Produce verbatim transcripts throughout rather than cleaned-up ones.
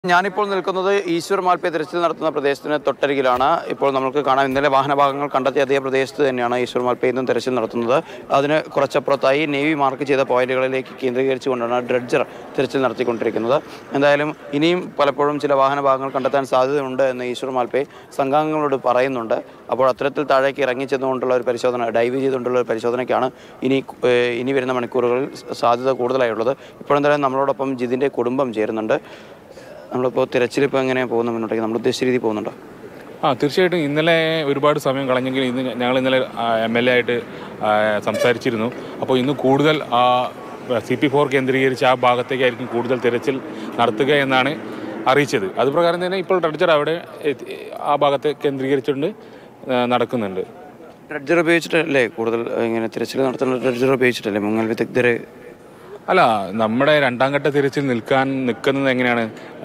ഞാനിപ്പോൾ നിൽക്കുന്നത് ഈശ്വർ മാൽപ്പെ തിരച്ചിൽ നടത്തുന്ന പ്രദേശത്തിന് തൊട്ടരികിലാണ്. ഇപ്പോൾ നമുക്ക് കാണാം, ഇന്നലെ വാഹനഭാഗങ്ങൾ കണ്ടെത്തിയ അതേ പ്രദേശത്ത് തന്നെയാണ് ഈശ്വർ മാൽപ്പെ ഇന്നും തിരച്ചിൽ നടത്തുന്നത്. അതിന് കുറച്ചപ്പുറത്തായി നേവി മാർക്ക് ചെയ്ത പോയിന്റുകളിലേക്ക് കേന്ദ്രീകരിച്ചുകൊണ്ടാണ് ഡ്രഡ്ജർ തിരച്ചിൽ നടത്തിക്കൊണ്ടിരിക്കുന്നത്. എന്തായാലും ഇനിയും പലപ്പോഴും ചില വാഹനഭാഗങ്ങൾ കണ്ടെത്താൻ സാധ്യതയുണ്ട് എന്ന് ഈശ്വർ മാൽപ്പെ സംഘാംഗങ്ങളോട് പറയുന്നുണ്ട്. അപ്പോൾ അത്തരത്തിൽ താഴേക്ക് ഇറങ്ങിച്ചെന്നുകൊണ്ടുള്ള ഒരു പരിശോധന, ഡൈവ് ചെയ്തുകൊണ്ടുള്ള ഒരു പരിശോധനയ്ക്കാണ് ഇനി ഇനി വരുന്ന മണിക്കൂറുകളിൽ സാധ്യത കൂടുതലായുള്ളത്. ഇപ്പോഴെന്തായാലും നമ്മളോടൊപ്പം ജിതിൻ്റെ കുടുംബം ചേരുന്നുണ്ട്. നമ്മളിപ്പോൾ തിരച്ചിലിപ്പോൾ എങ്ങനെയാണ് പോകുന്നത്, മുന്നോട്ടേക്ക് നമ്മൾ ഉദ്ദേശിച്ച രീതി പോകുന്നുണ്ടോ? ആ തീർച്ചയായിട്ടും ഇന്നലെ ഒരുപാട് സമയം കളഞ്ഞെങ്കിൽ ഇന്ന് ഞങ്ങൾ ഇന്നലെ എം എൽ എ ആയിട്ട് സംസാരിച്ചിരുന്നു. അപ്പോൾ ഇന്ന് കൂടുതൽ ആ സി പി ഫോർ കേന്ദ്രീകരിച്ച് ആ ഭാഗത്തേക്കായിരിക്കും കൂടുതൽ തിരച്ചിൽ നടത്തുക എന്നാണ് അറിയിച്ചത്. അതുപ്രകാരം തന്നെ ഇപ്പോൾ ഡ്രഡ്ജർ അവിടെ ആ ഭാഗത്തെ കേന്ദ്രീകരിച്ചുകൊണ്ട് നടക്കുന്നുണ്ട്. ഡ്രഡ്ജർ ഉപയോഗിച്ചിട്ടല്ലേ കൂടുതൽ ഇങ്ങനെ തിരച്ചിൽ നടത്തുന്ന? ഡ്രഡ്ജർ ഉപയോഗിച്ചിട്ടല്ലേ മുങ്ങൽ വിദഗ്ധരെ? അല്ല, നമ്മുടെ രണ്ടാം ഘട്ട തിരച്ചിൽ നിൽക്കാൻ നിൽക്കുന്നത് എങ്ങനെയാണ്?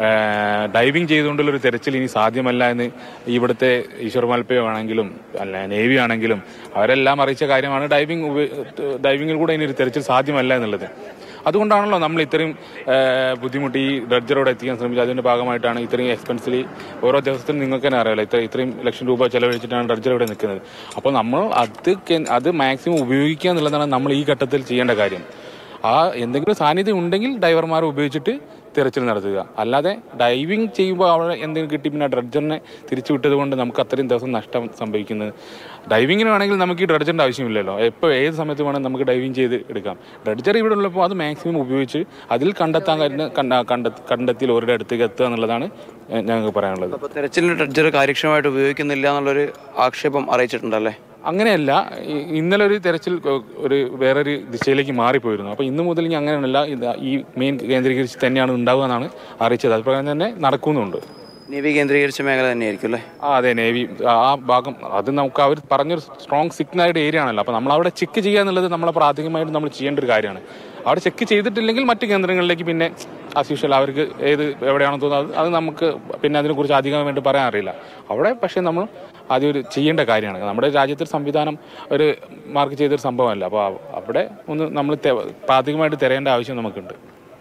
ഡൈവിങ് ചെയ്തുകൊണ്ടുള്ളൊരു തിരച്ചിൽ ഇനി സാധ്യമല്ല എന്ന് ഇവിടുത്തെ ഈശ്വർ മാൽപ്പെ ആണെങ്കിലും അല്ല നേവി ആണെങ്കിലും അവരെല്ലാം അറിയിച്ച കാര്യമാണ്. ഡൈവിങ് ഡൈവിങ്ങിൽ കൂടെ ഇനി ഒരു തിരച്ചിൽ സാധ്യമല്ല എന്നുള്ളത്. അതുകൊണ്ടാണല്ലോ നമ്മൾ ഇത്രയും ബുദ്ധിമുട്ട് ഈ ഡ്രഡ്ജറോടെ എത്തിക്കാൻ ശ്രമിച്ചത്. അതിൻ്റെ ഭാഗമായിട്ടാണ് ഇത്രയും എക്സ്പെൻസിലി ഓരോ ദിവസത്തിനും നിങ്ങൾക്ക് തന്നെ അറിയാമല്ലോ, ഇത്ര ഇത്രയും ലക്ഷം രൂപ ചെലവഴിച്ചിട്ടാണ് ഡ്രഡ്ജർ ഇവിടെ നിൽക്കുന്നത്. അപ്പോൾ നമ്മൾ അത് അത് മാക്സിമം ഉപയോഗിക്കുക എന്നുള്ളതാണ് നമ്മൾ ഈ ഘട്ടത്തിൽ ചെയ്യേണ്ട കാര്യം. ആ എന്തെങ്കിലും സാന്നിധ്യം ഉണ്ടെങ്കിൽ ഡൈവർമാർ ഉപയോഗിച്ചിട്ട് തിരച്ചിൽ നടത്തുക. അല്ലാതെ ഡൈവിങ് ചെയ്യുമ്പോൾ അവിടെ എന്തെങ്കിലും കിട്ടി പിന്നെ ഡ്രഡ്ജറിനെ തിരിച്ചു വിട്ടത് കൊണ്ട് നമുക്ക് അത്രയും ദിവസം നഷ്ടം സംഭവിക്കുന്നത്. ഡൈവിങ്ങിന് വേണമെങ്കിൽ നമുക്ക് ഈ ഡ്രഡ്ജറിൻ്റെ ആവശ്യമില്ലല്ലോ. എപ്പോൾ ഏത് സമയത്ത് വേണമെങ്കിൽ നമുക്ക് ഡൈവിങ് ചെയ്ത് എടുക്കാം. ഡ്രഡ്ജർ ഇവിടെ ഉള്ളപ്പോൾ അത് മാക്സിമം ഉപയോഗിച്ച് അതിൽ കണ്ടെത്താൻ കഴിഞ്ഞ കണ്ട കണ്ടെത്തി ഓരുടെ അടുത്തേക്ക് എത്തുക എന്നുള്ളതാണ് ഞങ്ങൾക്ക് പറയാനുള്ളത്. അപ്പോൾ തിരച്ചിലിന് ഡ്രഡ്ജർ കാര്യക്ഷമമായിട്ട് ഉപയോഗിക്കുന്നില്ല എന്നുള്ളൊരു ആക്ഷേപം അറിയിച്ചിട്ടുണ്ടല്ലേ? അങ്ങനെയല്ല, ഇന്നലെ ഒരു തിരച്ചിൽ ഒരു വേറൊരു ദിശയിലേക്ക് മാറിപ്പോയിരുന്നു. അപ്പോൾ ഇന്ന് മുതൽ ഇനി അങ്ങനെയല്ല, ഈ മെയിൻ കേന്ദ്രീകരിച്ച് തന്നെയാണ് ഉണ്ടാവുക എന്നാണ് അറിയിച്ചത്. അതുപ്രകാരം തന്നെ നടക്കുന്നുണ്ട്. നേവി കേന്ദ്രീകരിച്ച മേഖല തന്നെയായിരിക്കും അല്ലേ? ആ അതെ, നേവി ആ ഭാഗം അത് നമുക്ക് അവർ പറഞ്ഞൊരു സ്ട്രോങ് സിഗ്നലായിട്ട് ഏരിയ ആണല്ലോ. അപ്പോൾ നമ്മൾ അവിടെ ചെക്ക് ചെയ്യുക എന്നുള്ളത് നമ്മളെ പ്രാഥമികമായിട്ട് നമ്മൾ ചെയ്യേണ്ട ഒരു കാര്യമാണ്. അവിടെ ചെക്ക് ചെയ്തിട്ടില്ലെങ്കിൽ മറ്റ് കേന്ദ്രങ്ങളിലേക്ക് പിന്നെ ആസ് യൂഷ്വൽ അവർക്ക് ഏത് എവിടെയാണെന്ന് തോന്നുന്നത് അത് നമുക്ക് പിന്നെ അതിനെക്കുറിച്ച് അധികം വേണ്ടി പറയാൻ അറിയില്ല. അവിടെ പക്ഷേ നമ്മൾ ആദ്യം ഒരു ചെയ്യേണ്ട കാര്യമാണ്. നമ്മുടെ രാജ്യത്തെ സംവിധാനം ഒരു മാർക്ക് ചെയ്തൊരു സംഭവമല്ല. അപ്പോൾ അവിടെ ഒന്ന് നമ്മൾ പ്രാഥമികമായിട്ട് തിരയേണ്ട ആവശ്യം നമുക്കുണ്ട്.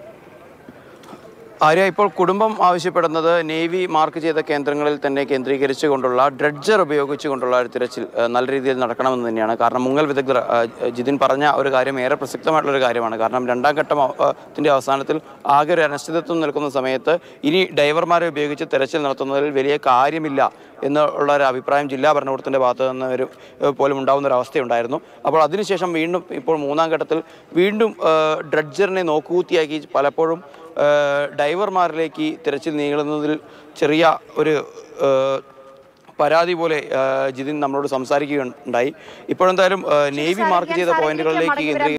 ആര്യ, ഇപ്പോൾ കുടുംബം ആവശ്യപ്പെടുന്നത് നേവി മാർക്ക് ചെയ്ത കേന്ദ്രങ്ങളിൽ തന്നെ കേന്ദ്രീകരിച്ചുകൊണ്ടുള്ള ഡ്രഡ്ജർ ഉപയോഗിച്ചുകൊണ്ടുള്ള ഒരു തിരച്ചിൽ നല്ല രീതിയിൽ നടക്കണമെന്ന് തന്നെയാണ്. കാരണം മുങ്ങൽ വിദഗ്ധർ ജിതിൻ പറഞ്ഞ ഒരു കാര്യം ഏറെ പ്രസക്തമായിട്ടുള്ളൊരു കാര്യമാണ്. കാരണം രണ്ടാം ഘട്ടത്തിൻ്റെ അവസാനത്തിൽ ആകെ ഒരു അനിശ്ചിതത്വം നിൽക്കുന്ന സമയത്ത് ഇനി ഡൈവർമാരെ ഉപയോഗിച്ച് തിരച്ചിൽ നടത്തുന്നതിൽ വലിയ കാര്യമില്ല എന്നുള്ള ഒരു അഭിപ്രായം ജില്ലാ ഭരണകൂടത്തിൻ്റെ ഭാഗത്ത് നിന്ന് ഒരു പോലും ഉണ്ടാകുന്ന ഒരു അവസ്ഥയുണ്ടായിരുന്നു. അപ്പോൾ അതിനുശേഷം വീണ്ടും ഇപ്പോൾ മൂന്നാം ഘട്ടത്തിൽ വീണ്ടും ഡ്രഡ്ജറിനെ നോക്കുകൂത്തിയാക്കി പലപ്പോഴും ഡൈവർമാരിലേക്ക് തിരച്ചിൽ നീളുന്നതിൽ ചെറിയ ഒരു പരാതി പോലെ ജിതിൻ നമ്മളോട് സംസാരിക്കുകയുണ്ടായി. ഇപ്പോഴെന്തായാലും നേവി മാർക്ക് ചെയ്ത പോയിന്റുകളിലേക്ക് കേന്ദ്രീകരിച്ച്